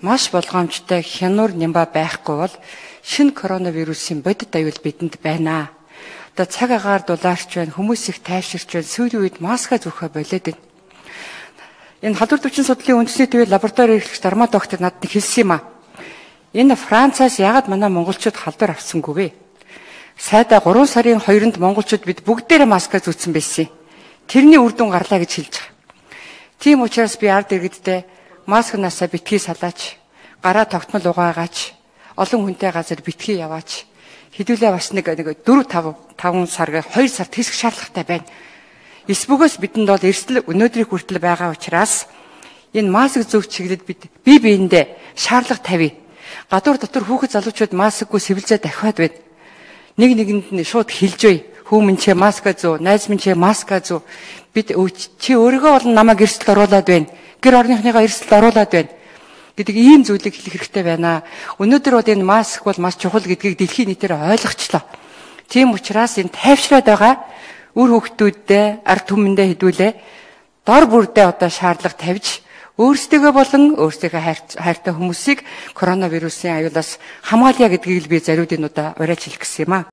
маш болгоомжтой хянуур нямба байхгүй бол шинэ коронавирусын бодит аюул бидэнд байна. Одоо цаг агаар дулаарч байна, хүмүүс их тайвширч байна, сүүлийн үед маска зөөхө болоод байна. Энэ халдвар төвчин судлалын үндэсний төвийн лаборатори эрхлэгч Дарма доктор надад хэлсэн юм аа. Энэ Францаас яагаад манай монголчууд халдвар авсангүй вэ? Сайдаа 3 сарын 2-нд монголчууд бид бүгдээрээ маска зүүцсэн байсан. Тэрний үр дүн гарлаа гэж хэлж байгаа. Тийм учраас би ард иргэдтэй маскнаасаа битгий салаач, гараа тогтмол угаагаач, олон хүнтэй газар битгий яваач. Хэдүүлээ бас нэг 4-5 сар 2 сар тэсэх шаардлагатай байна. Эсбөгөөс бидэнд бол эрсдэл өнөөдрийг хүртэл байгаа учраас энэ маск зүүх чиглэлд бид бие биендээ шаардлага тавья. Гадуур дотор хүүхэд залуучууд маскгүй сэвэлзээ дахиад байна. Нэг нэгэнд нь шууд хэлж бай. Хүү минь ч маска зүү, найз минь ч маска зүү. Бид чи өөрийгөө бол намайг эрсдэлд оруулаад байна. Гэр орныхныгаа эрсдэлд оруулаад байна гэдэг ийм зүйлийг хэлэх хэрэгтэй байна. Өнөөдөр бол энэ маск бол маш чухал гэдгийг дэлхийн нийтээр ойлгочлоо. Тийм учраас энэ тайвшраад байгаа үр хүүхдүүддээ ард түмэндээ хэдүүлээ дор бүрдээ одоо шаардлага тавьж өөрсдөө болон өөрсдөө хайртай хүмүүсийг коронавирусын аюулаас хамгаалъя гэдгийг л би зариудын удаа уриалж хэлэх гэсэн юм аа.